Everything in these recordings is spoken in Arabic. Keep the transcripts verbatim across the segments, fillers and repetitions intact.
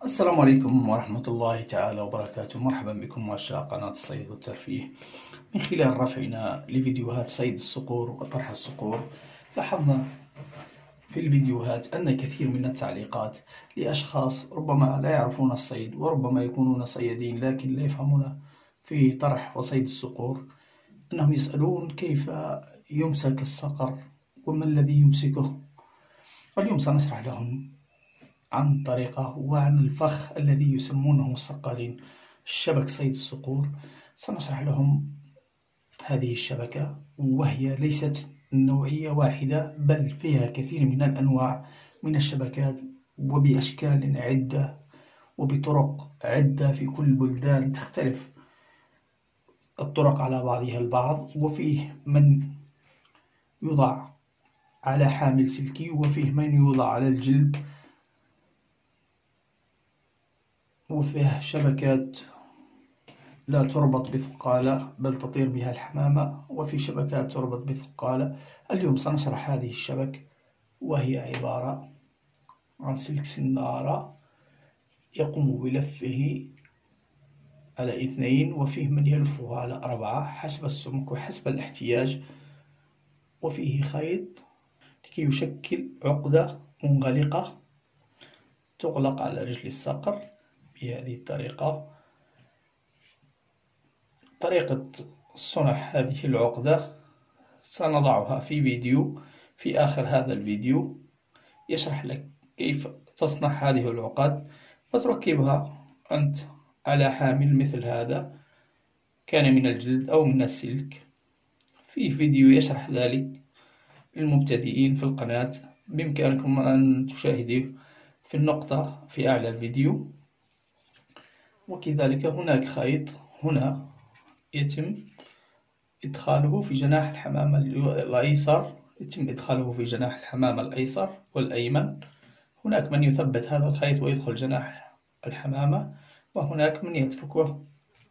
السلام عليكم ورحمة الله تعالى وبركاته. مرحبا بكم عشاق قناة الصيد والترفيه. من خلال رفعنا لفيديوهات صيد الصقور وطرح الصقور، لاحظنا في الفيديوهات أن كثير من التعليقات لأشخاص ربما لا يعرفون الصيد وربما يكونون صيادين لكن لا يفهمون في طرح وصيد الصقور، أنهم يسألون كيف يمسك الصقر وما الذي يمسكه. اليوم سنشرح لهم عن طريقة وعن الفخ الذي يسمونه الصقارين، شبك صيد الصقور. سنشرح لهم هذه الشبكة، وهي ليست نوعية واحدة بل فيها كثير من الأنواع من الشبكات وبأشكال عدة وبطرق عدة. في كل بلدان تختلف الطرق على بعضها البعض، وفيه من يوضع على حامل سلكي وفيه من يوضع على الجلد، وفيه شبكات لا تربط بثقالة بل تطير بها الحمامة، وفي شبكات تربط بثقالة. اليوم سنشرح هذه الشبك، وهي عبارة عن سلك سنارة يقوم بلفه على اثنين، وفيه من يلفه على أربعة حسب السمك وحسب الاحتياج، وفيه خيط لكي يشكل عقدة منغلقة تغلق على رجل الصقر بهذه الطريقة. طريقة صنع هذه العقدة سنضعها في فيديو في آخر هذا الفيديو يشرح لك كيف تصنع هذه العقد وتركبها أنت على حامل مثل هذا، كان من الجلد أو من السلك. في فيديو يشرح ذلك للمبتدئين في القناة، بإمكانكم أن تشاهدوه في النقطة في أعلى الفيديو. وكذلك هناك خيط هنا يتم إدخاله في جناح الحمامة الأيسر، يتم إدخاله في جناح الحمامة الأيسر والأيمن. هناك من يثبت هذا الخيط ويدخل جناح الحمامة، وهناك من يتركه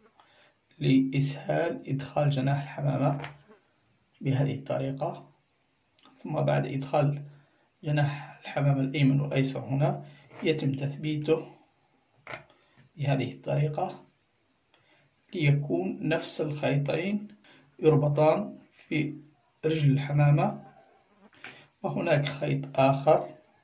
لإسهال إدخال جناح الحمامة بهذه الطريقة. ثم بعد إدخال جناح الحمامة الأيمن والأيسر هنا يتم تثبيته بهذه الطريقة ليكون نفس الخيطين يربطان في رجل الحمامة. وهناك خيط آخر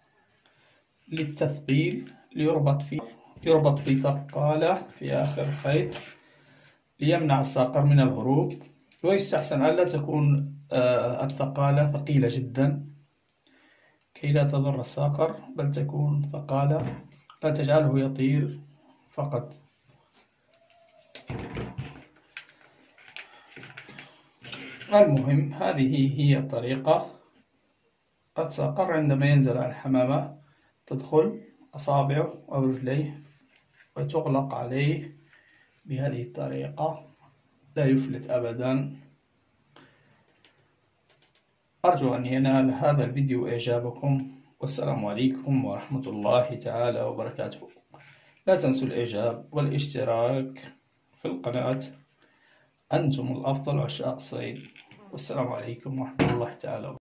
للتثقيل ليربط في يربط في ثقالة في آخر الخيط ليمنع الصقر من الهروب. ويستحسن ألا تكون الثقالة ثقيلة جدا كي لا تضر الصقر، بل تكون ثقالة لا تجعله يطير فقط. المهم هذه هي الطريقة. الصقر عندما ينزل على الحمامة تدخل أصابعه أو رجليه وتغلق عليه بهذه الطريقة، لا يفلت أبدا. أرجو أن ينال هذا الفيديو إعجابكم، والسلام عليكم ورحمة الله تعالى وبركاته. لا تنسوا الإعجاب والاشتراك في القناة، أنتم الأفضل عشاق الصيد، والسلام عليكم ورحمة الله تعالى وبركاته.